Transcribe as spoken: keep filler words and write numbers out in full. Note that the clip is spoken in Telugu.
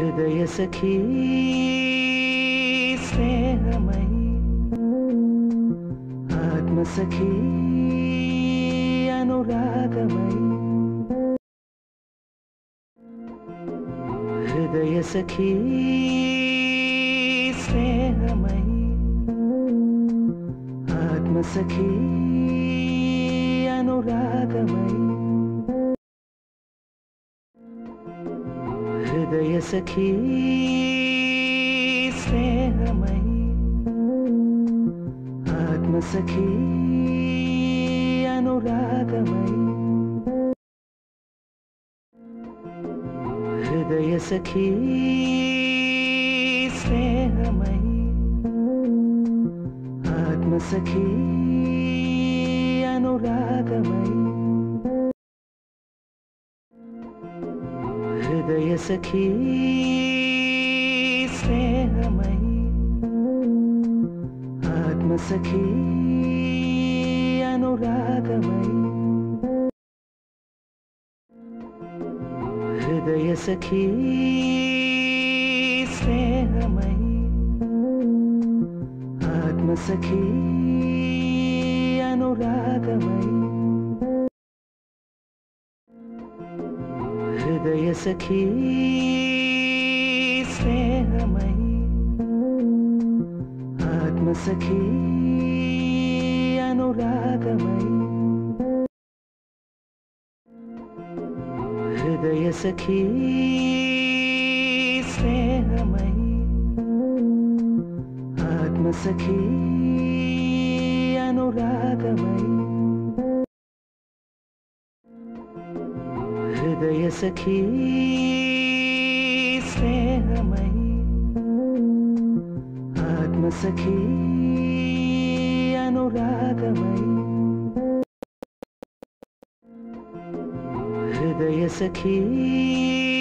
హృదయ సఖీ స్నేహమయి ఆత్మ సఖీ అనురాగమయి హృదయ సఖీ స్నేహమయి ఆత్మ సఖీ అనురాగమయి హృదయ సఖీ స్నేహమయి ఆత్మ సఖీ అనురాగమయి హృదయ సఖీ స్నేహమయి ఆత్మ సఖీ అనురాగమయి హృదయ సఖీ స్నేహమయి ఆత్మ సఖీ అనురాగమయి హృదయ సఖీ స్నేహమయి ఆత్మ సఖీ అనురాగమయి హృదయ సఖీ స్నేహమయి ఆత్మ సఖీ అనురాగమయి హృదయ సఖీ స్నేహమయి ఆత్మ సఖీ అనురాగమయి హృదయ సఖీ స్నేహమయి ఆత్మ సఖీ అనురాగమయి హృదయ సఖీ